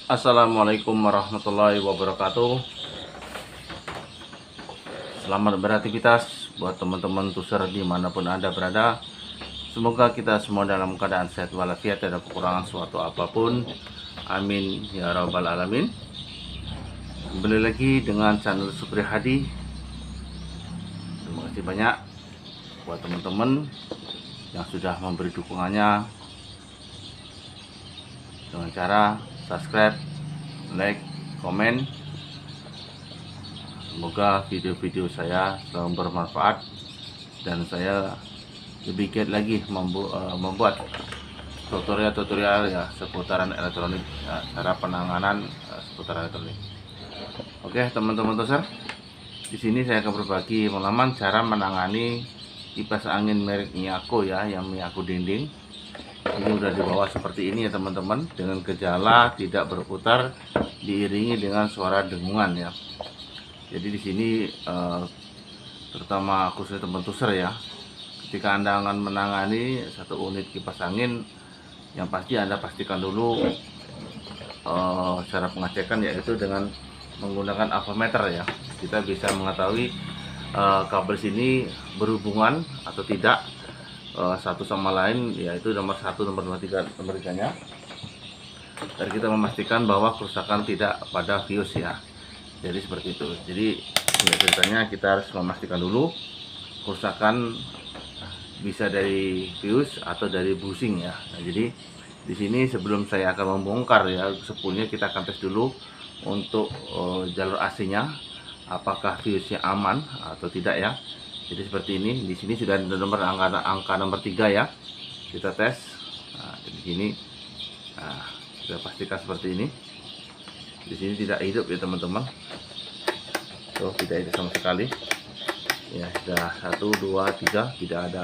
Assalamualaikum warahmatullahi wabarakatuh. Selamat beraktivitas buat teman-teman tuser dimanapun Anda berada. Semoga kita semua dalam keadaan sehat walafiat, tidak ada kekurangan suatu apapun. Amin ya rabbal alamin. Kembali lagi dengan channel Supri Hadi. Terima kasih banyak buat teman-teman yang sudah memberi dukungannya dengan cara subscribe, like, komen. Semoga video-video saya selalu bermanfaat dan saya lebih giat lagi membuat tutorial-tutorial ya seputaran elektronik, ya, cara penanganan seputaran elektronik. Oke teman-teman tuser, di sini saya akan berbagi pengalaman cara menangani kipas angin merek Miyako ya, yang Miyako dinding. Ini udah dibawa seperti ini ya teman-teman, dengan gejala tidak berputar diiringi dengan suara dengungan ya. Jadi di sini terutama khususnya teman tuser ya, ketika Anda akan menangani satu unit kipas angin, yang pasti Anda pastikan dulu cara pengecekan yaitu dengan menggunakan avometer ya. Kita bisa mengetahui kabel sini berhubungan atau tidak satu sama lain, yaitu nomor 1, nomor 2, 3, nomor 3 nya. Dan kita memastikan bahwa kerusakan tidak pada fuse ya. Jadi seperti itu. Jadi ceritanya kita harus memastikan dulu kerusakan bisa dari fuse atau dari bushing ya. Nah, jadi di sini sebelum saya akan membongkar ya sepulnya, kita akan tes dulu untuk jalur AC-nya apakah fuse-nya aman atau tidak ya. Jadi seperti ini. Di sini sudah ada nomor angka nomor 3 ya. Kita tes. Nah, di sini kita pastikan seperti ini. Di sini tidak hidup ya teman-teman. Tuh, tidak hidup sama sekali. Ya, sudah 1, 2, 3, tidak ada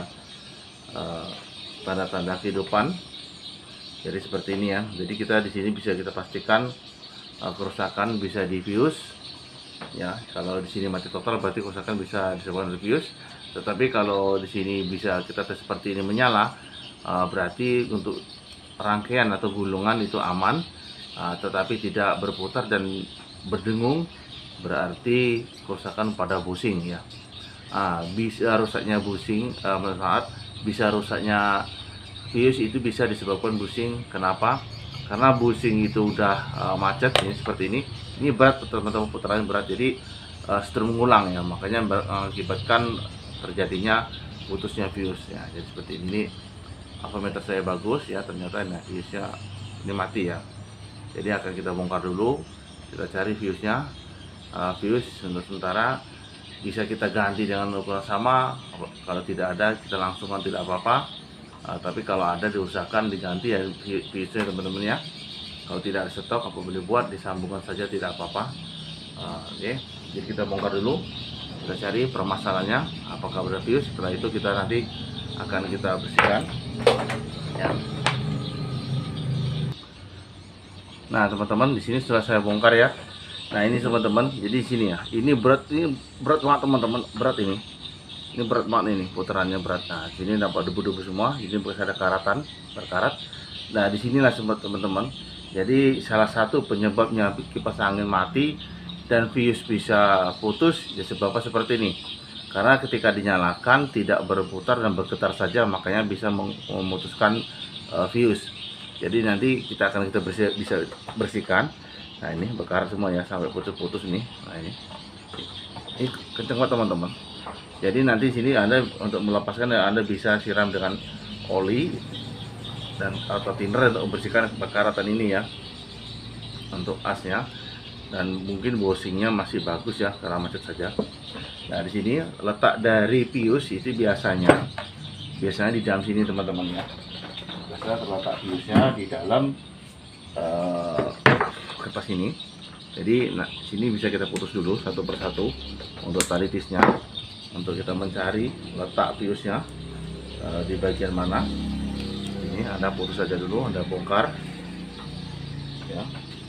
tanda-tanda kehidupan. Jadi seperti ini ya. Jadi kita di sini bisa kita pastikan kerusakan bisa di fuse. Ya, kalau di sini mati total berarti kerusakan bisa disebabkan dari fuse. Tetapi kalau di sini bisa kita tes seperti ini menyala, berarti untuk rangkaian atau gulungan itu aman. Tetapi tidak berputar dan berdengung, berarti kerusakan pada bushing ya. Bisa rusaknya bushing, bisa rusaknya fuse itu bisa disebabkan bushing. Kenapa? Karena bushing itu udah macet ini seperti ini. Ini berat teman-teman, putarannya berat, jadi strum mengulang ya, makanya mengakibatkan terjadinya putusnya fuse ya. Jadi seperti ini. Avometer saya bagus ya, ternyata nah fuse-nya ini mati ya. Jadi akan kita bongkar dulu, kita cari fuse-nya. Fuse untuk sementara bisa kita ganti dengan ukuran sama. Kalau tidak ada kita langsungkan tidak apa-apa. Tapi kalau ada diusahakan diganti ya fuse-nya teman-teman ya. Kalau tidak ada stok apa boleh buat disambungkan saja, tidak apa-apa. Oke, jadi kita bongkar dulu, kita cari permasalahannya apakah ada fuse. Setelah itu kita nanti akan kita bersihkan ya. Nah teman-teman, di sini setelah saya bongkar ya. Nah ini teman-teman, jadi di sini ya, ini berat banget teman-teman, berat ini berat banget, ini putarannya berat. Nah sini dapat debu-debu semua, ini bekas ada berkarat. Nah disinilah teman-teman, jadi salah satu penyebabnya kipas angin mati dan fuse bisa putus ya sebabnya seperti ini. Karena ketika dinyalakan tidak berputar dan bergetar saja, makanya bisa memutuskan fuse. Jadi nanti kita akan bisa bersihkan. Nah ini berkarat semua ya, sampai putus-putus ini. Nah ini kenceng banget teman-teman. Jadi nanti sini Anda untuk melepaskan Anda bisa siram dengan oli dan atau thinner untuk membersihkan berkaratan ini ya, untuk asnya. Dan mungkin bushingnya masih bagus ya karena macet saja. Nah di sini letak dari fuse itu biasanya di dalam sini teman-teman ya. Biasanya terletak fuse-nya di dalam kertas ini. Jadi nah sini bisa kita putus dulu satu persatu untuk tali tisnya, untuk kita mencari letak fuse-nya di bagian mana. Ini Anda putus saja dulu, Anda bongkar ya,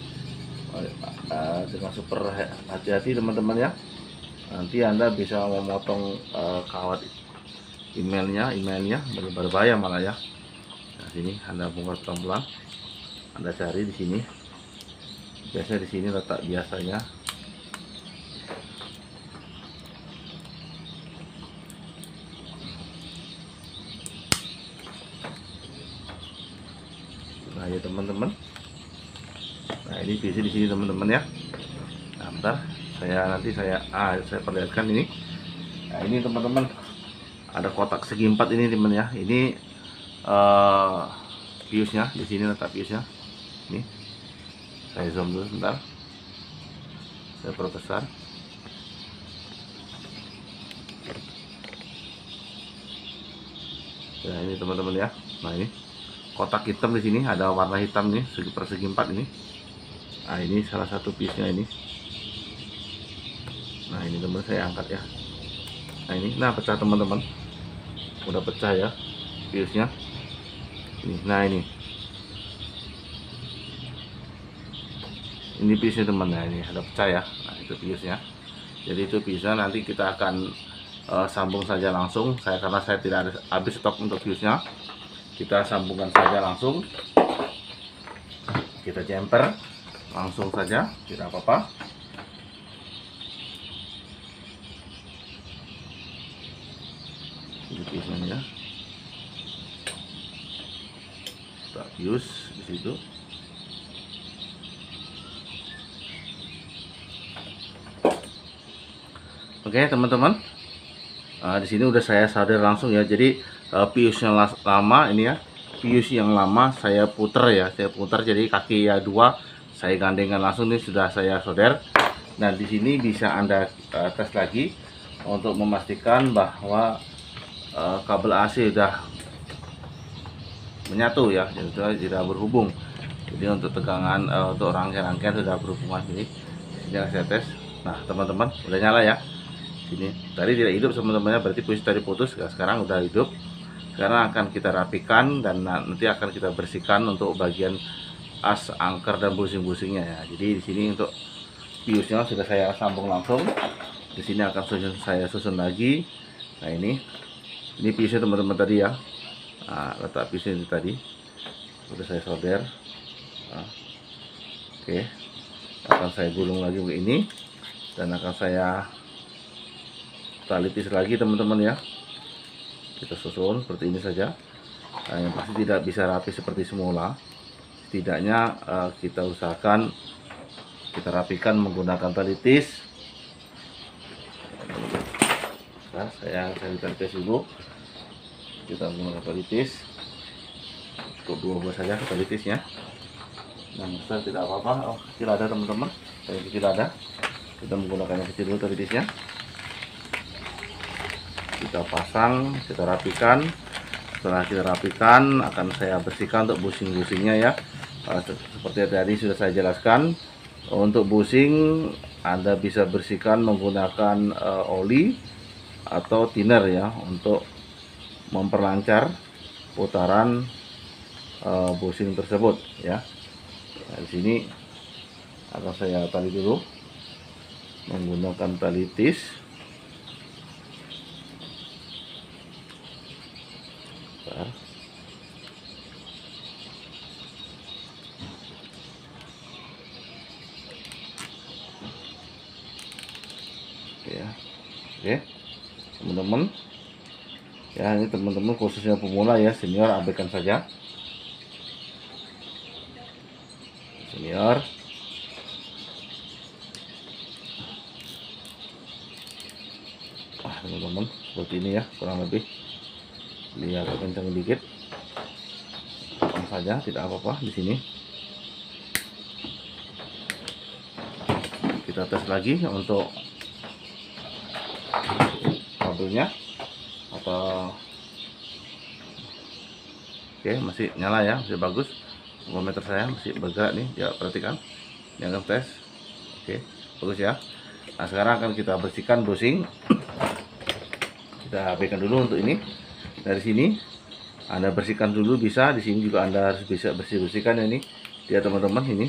dengan super hati-hati teman-teman ya. Nanti Anda bisa memotong kawat emailnya berbahaya malah ya. Nah sini Anda bongkar pelan-pelan, Anda cari di sini. Biasanya di sini letak biasanya. Nah ya teman-teman. Nah ini biasanya di sini teman-teman ya. Nah, bentar, saya perlihatkan ini. Nah ini teman-teman, ada kotak segi 4 ini teman ya. Ini fuse-nya di sini, letak fuse-nya. Ini saya zoom dulu sebentar. Saya perbesar. Nah ini teman-teman ya. Nah ini kotak hitam di sini, ada warna hitam nih, persegi 4 ini. Nah ini salah satu piece-nya ini. Nah ini teman, saya angkat ya. Nah ini, nah pecah teman-teman, udah pecah ya piece-nya. Nah ini piece-nya teman. Nah ini ada pecah ya. Nah itu piece-nya. Jadi itu bisa nanti kita akan sambung saja langsung. Karena saya tidak ada habis stok untuk fuse-nya, kita sambungkan saja langsung. Kita jumper langsung saja, tidak apa-apa. Ini fuse-nya ya. Kita fuse di situ. Oke teman-teman, di sini udah saya solder langsung ya. Jadi fuse yang lama ini ya, fuse yang lama saya putar ya, jadi kaki ya 2 saya gandengkan langsung, ini sudah saya solder. Nah di sini bisa Anda tes lagi untuk memastikan bahwa kabel AC sudah menyatu ya, jadi tidak berhubung. Jadi untuk tegangan untuk rangkaian sudah berhubungan. Ini saya tes. Nah teman-teman, udah nyala ya. Ini tadi tidak hidup teman-temannya, berarti fuse tadi putus. Sekarang udah hidup. Sekarang akan kita rapikan dan nanti akan kita bersihkan untuk bagian as, angker dan busing-busingnya ya. Jadi di sini untuk fuse-nya sudah saya sambung langsung. Di sini akan saya susun lagi. Nah ini fuse-nya teman-teman tadi ya. Nah, letak fuse ini tadi sudah saya solder. Nah, oke, akan saya gulung lagi begini dan akan saya talitis lagi teman-teman ya. Kita susun seperti ini saja. Nah, yang pasti tidak bisa rapi seperti semula. Setidaknya kita usahakan kita rapikan menggunakan talitis. Nah, saya talitis dulu. Kita menggunakan talitis. Cukup 2 buah saja talitisnya. Yang besar tidak apa-apa. Oh, kecil ada teman-teman. Yang kecil ada. Kita menggunakan yang kecil dulu talitisnya. Kita pasang, kita rapikan. Setelah kita rapikan, akan saya bersihkan untuk busing-busingnya ya. Seperti tadi sudah saya jelaskan, untuk busing Anda bisa bersihkan menggunakan oli atau thinner ya, untuk memperlancar putaran busing tersebut ya. Nah, di sini akan saya tali dulu menggunakan tali tis. Ya, oke teman-teman ya, ini teman-teman khususnya pemula ya, senior abaikan saja. Senior teman-teman seperti ini ya, kurang lebih lihat kencang dikit saja, tidak apa-apa. Di sini kita tes lagi untuk kabelnya atau oke, masih nyala ya, masih bagus. Termometer saya masih bergerak nih ya, perhatikan ini akan tes. Oke, bagus ya. Nah sekarang akan kita bersihkan busing. Kita habiskan dulu untuk ini. Dari sini Anda bersihkan dulu bisa, di sini juga Anda harus bisa bersihkan ya, ini dia teman-teman. Ini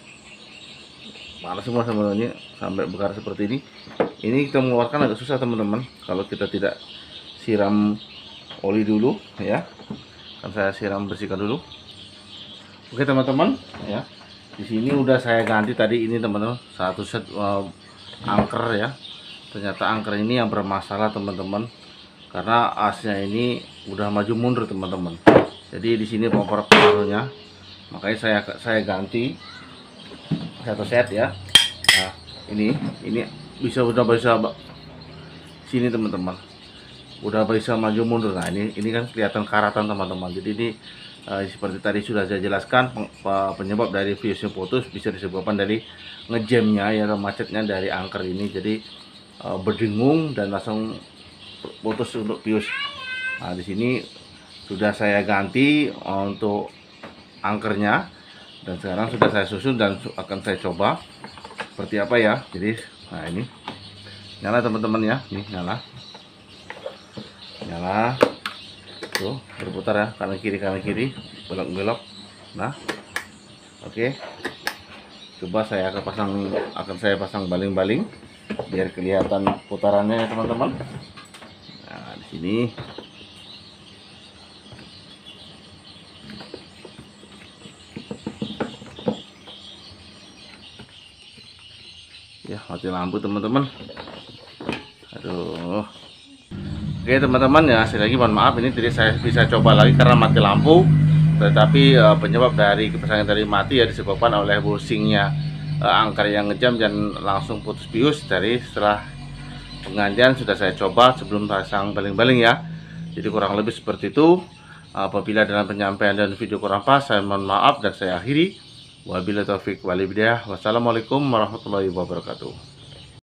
panas semua sebenarnya sampai bekar seperti ini. Ini kita mengeluarkan agak susah teman-teman kalau kita tidak siram oli dulu ya. Kan saya siram, bersihkan dulu. Oke teman-teman ya, Di sini udah saya ganti tadi ini teman-teman, satu set angker ya. Ternyata angker ini yang bermasalah teman-teman, karena asnya ini udah maju mundur teman-teman. Jadi di sini pompa pengaruhnya, makanya saya ganti satu set ya. Nah ini udah bisa sini teman-teman, udah bisa maju mundur. Nah ini kan kelihatan karatan teman-teman. Jadi ini seperti tadi sudah saya jelaskan, penyebab dari fuse-nya putus bisa disebabkan dari ngejamnya ya, macetnya dari angker ini. Jadi berdengung dan langsung putus untuk fuse. Nah di sini sudah saya ganti untuk angkernya, dan sekarang sudah saya susun dan akan saya coba seperti apa ya. Jadi nah ini nyala teman-teman ya, ini nyala tuh, berputar ya, kanan kiri belok. Nah oke, coba saya akan saya pasang baling-baling biar kelihatan putarannya ya teman-teman. Nah di sini ya, mati lampu teman-teman. Aduh. Oke teman-teman ya, sekali lagi mohon maaf, ini tadi saya bisa coba lagi karena mati lampu, tetapi penyebab dari kipas angin tadi mati ya disebabkan oleh bushingnya angker yang ngejam dan langsung putus bius. Dari setelah penggantian sudah saya coba sebelum pasang baling-baling ya. Jadi kurang lebih seperti itu. Apabila dalam penyampaian dan video kurang pas, saya mohon maaf dan saya akhiri. Wabillahi taufik wal hidayah. Wassalamualaikum warahmatullahi wabarakatuh.